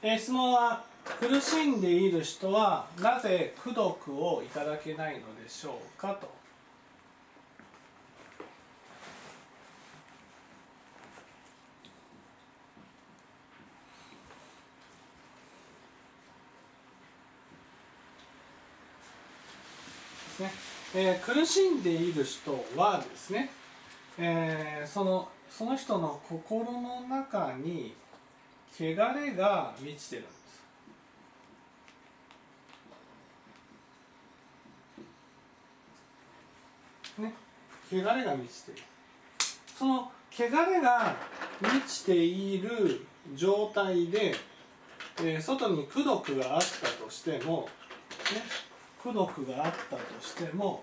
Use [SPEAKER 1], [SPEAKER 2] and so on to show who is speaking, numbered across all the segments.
[SPEAKER 1] 質問は、苦しんでいる人はなぜ功徳をいただけないのでしょうかと。ですね。苦しんでいる人はですね、その人の心の中に汚れが満ちてるんです。ね、汚れが満ちている。その汚れが満ちている状態で、外に功徳があったとしても、ね、功徳があったとしても、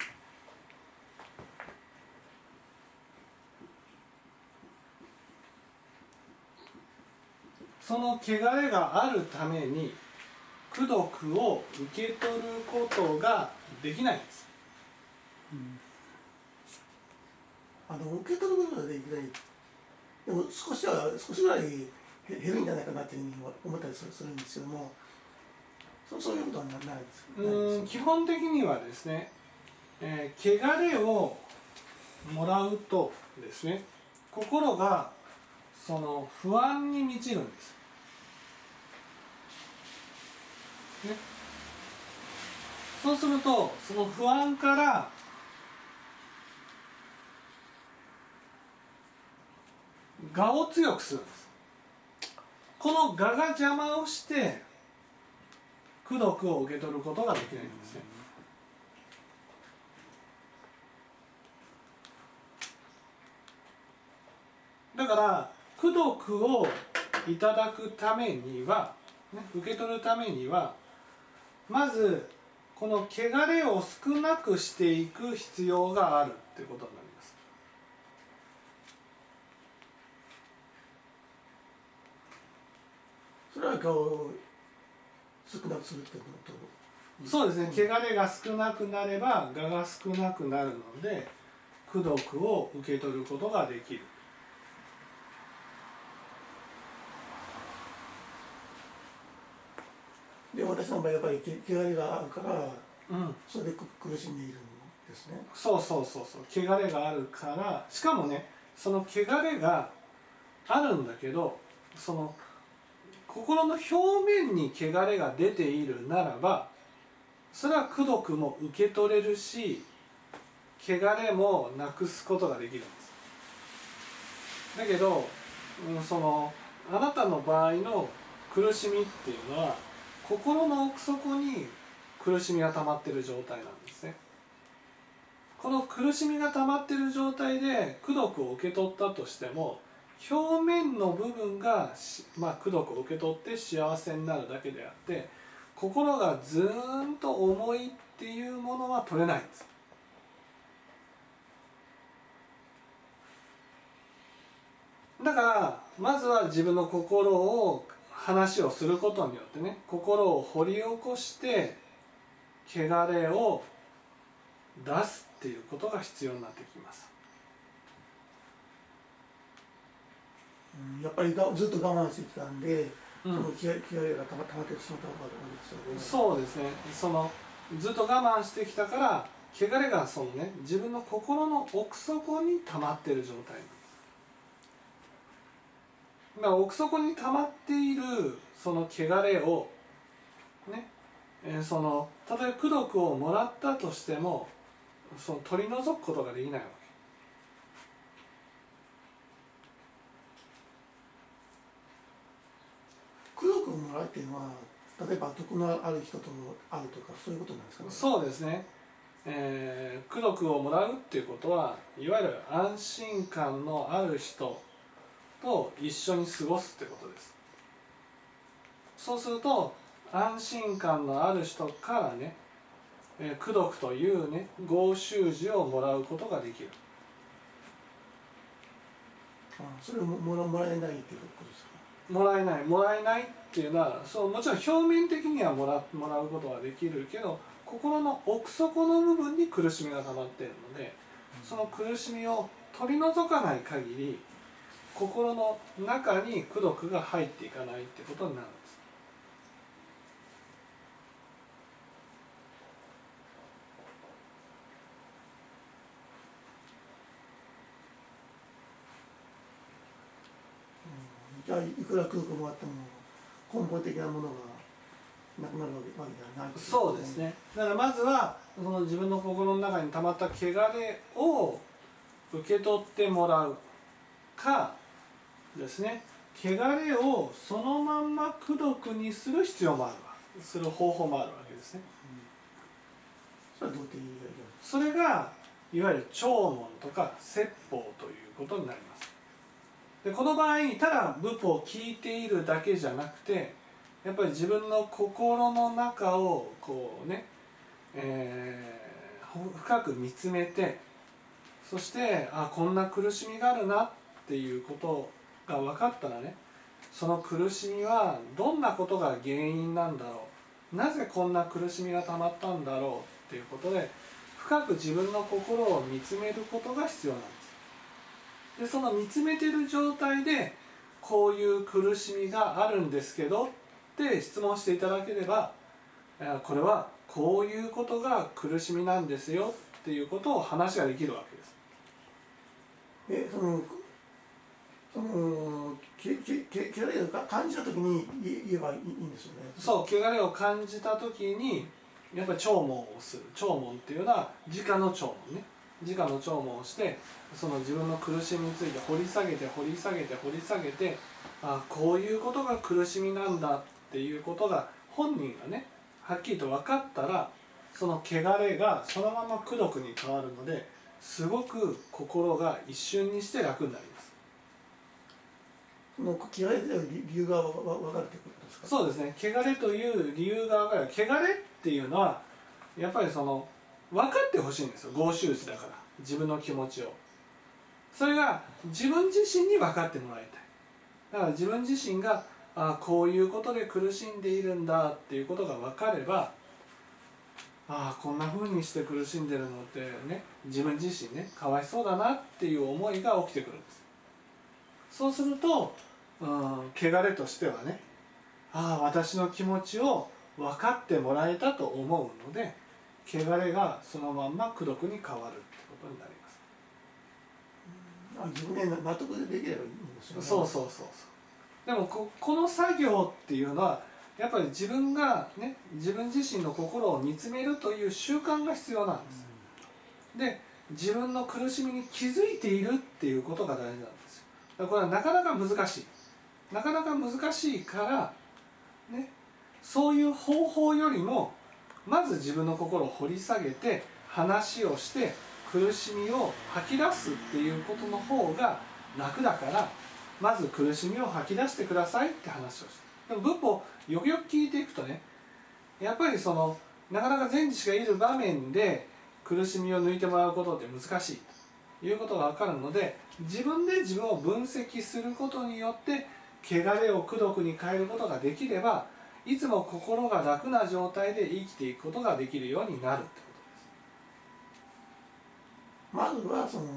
[SPEAKER 1] その汚れがあるために功徳を受け取ることができないんです。
[SPEAKER 2] 受け取ることができない。でも少しぐらい減るんじゃないかなというふうに思ったりするんですけども、そういうことはないですか？
[SPEAKER 1] 基本的にはですね、汚れをもらうとですね、心がその不安に満ちるんです。ね、そうするとその不安から我を強くするんです。この我が邪魔をして功徳を受け取ることができないんですね。だから功徳をいただくためには、ね、受け取るためにはまずこの汚れを少なくしていく必要があるっていうことになります。
[SPEAKER 2] それは我を少なくするってこと。
[SPEAKER 1] そうですね、汚れが少なくなれば我が少なくなるので功徳を受け取ることができる。
[SPEAKER 2] で、私の場合やっぱり汚れがあるから、それで苦しんでいるんですね。
[SPEAKER 1] そう、汚れがあるから、しかもね、その汚れがあるんだけど、その心の表面に汚れが出ているならば、それは功徳も受け取れるし、汚れもなくすことができるんです。だけど、あなたの場合の苦しみっていうのは心の奥底に苦しみが溜まっている状態なんですね。この苦しみが溜まっている状態で功徳を受け取ったとしても、表面の部分が、功徳を受け取って幸せになるだけであって、心がずーんと重いっていうものは取れないんです。だからまずは自分の心を話をすることによってね、心を掘り起こして汚れを出すっていうことが必要になってきます。
[SPEAKER 2] やっぱりずっと我慢してきたんで、その汚れが溜まってしまったわけですよね。
[SPEAKER 1] そうですね、ずっと我慢してきたから汚れが自分の心の奥底に溜まっている状態なんです。だから奥底に溜まっているその汚れをね、たとえ功徳をもらったとしても取り除くことができないわ
[SPEAKER 2] け。功徳をもらうっていうのは、例えば徳のある人と会うとかそういうことなんですかね。
[SPEAKER 1] そうですね、功徳をもらうっていうことはいわゆる安心感のある人と一緒に過ごすってことです。そうすると安心感のある人からね、功徳というね合習字をもらうことができる。
[SPEAKER 2] それをもらえないっていうことですか。
[SPEAKER 1] もらえないっていうのはもちろん表面的にはもらうことができるけど、心の奥底の部分に苦しみが溜まっているので、その苦しみを取り除かない限り心の中に功徳が入っていかないってことになるんです。
[SPEAKER 2] じゃあいくら功徳もあっても根本的なものがなくなるわけではない、
[SPEAKER 1] そうですね。だからまずはその自分の心の中に溜まった汚れを受け取ってもらうかですね、汚れをそのまんま功徳にする必要もあるわ、する方法もあるわけですね。
[SPEAKER 2] それはどうって言いがいい
[SPEAKER 1] それがいわゆる聴聞とか説法ということになります。でこの場合ただ仏法を聞いているだけじゃなくて、やっぱり自分の心の中をこうね、深く見つめて、そしてこんな苦しみがあるなっていうことが分かったらね、その苦しみはどんなことが原因なんだろう、なぜこんな苦しみがたまったんだろうっていうことで深く自分の心を見つめることが必要なんです。でその見つめてる状態でこういう苦しみがあるんですけどって質問していただければ、これはこういうことが苦しみなんですよっていうことを話ができるわけです。
[SPEAKER 2] で汚れを感じたときに言えばいいんですよね。
[SPEAKER 1] そう、汚れを感じたときにやっぱり聴聞をする。聴聞っていうのは直の聴聞ね。直の聴聞をしてその自分の苦しみについて掘り下げて掘り下げて掘り下げて、こういうことが苦しみなんだっていうことが本人がねはっきりと分かったら、その汚れがそのまま功徳に変わるので、すごく心が一瞬にして楽になります。
[SPEAKER 2] その汚れで理由が分かるということですか。
[SPEAKER 1] そうですね。汚れという理由が分かる。汚れっていうのはやっぱりその分かってほしいんですよ。合衆寺だから自分の気持ちを。それが自分自身に分かってもらいたい。だから自分自身がこういうことで苦しんでいるんだっていうことが分かれば、こんな風にして苦しんでるのってね、自分自身ねかわいそうだなっていう思いが起きてくるんです。そうすると、汚れとしてはね、私の気持ちを分かってもらえたと思うので、汚れがそのまんま功徳に変わるってことになります。
[SPEAKER 2] 自分で納得できればいいんですよね。
[SPEAKER 1] そうそうそうそう。でもこの作業っていうのはやっぱり自分がね、自分自身の心を見つめるという習慣が必要なんです。で自分の苦しみに気づいているっていうことが大事なんですよ。だからこれはなかなか難しい。なかなか難しいからね、そういう方法よりもまず自分の心を掘り下げて話をして苦しみを吐き出すっていうことの方が楽だから、まず苦しみを吐き出してくださいって話をして、でも仏法よくよく聞いていくとね、やっぱりそのなかなか禅師がいる場面で苦しみを抜いてもらうことって難しいということが分かるので、自分で自分を分析することによって汚れを功徳に変えることができれば、いつも心が楽な状態で生きていくことができるようになるって
[SPEAKER 2] まずはその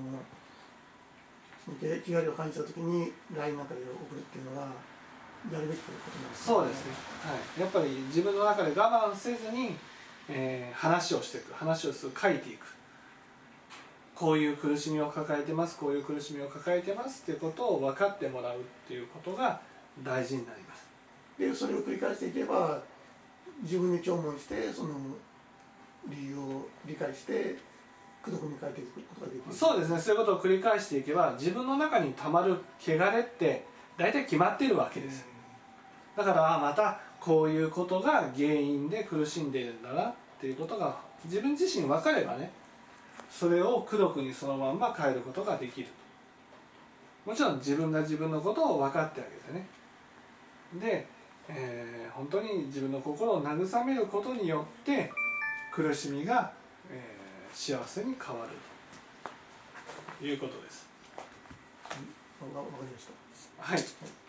[SPEAKER 2] 汚れを感じたときに LINE なんかで送るっていうのはやるべきことなんですね。
[SPEAKER 1] そうですね、はい、やっぱり自分の中で我慢せずに、話をしていく、話をする、書いていく、こういう苦しみを抱えてます、こういう苦しみを抱えてますっていうことを分かってもらうっていうことが大事になります。
[SPEAKER 2] でそれを繰り返していけば自分に聴聞してその理由を理解して功徳に変えていくことができる。
[SPEAKER 1] そうですね。そういうことを繰り返していけば自分の中にたまる汚れって大体決まっているわけです。だからまたこういうことが原因で苦しんでいるんだなっていうことが自分自身分かればね、それを功徳にそのまんま変えることができる。もちろん自分が自分のことを分かってあげてね、で、本当に自分の心を慰めることによって苦しみが、幸せに変わるということです。
[SPEAKER 2] わかりました。
[SPEAKER 1] はい。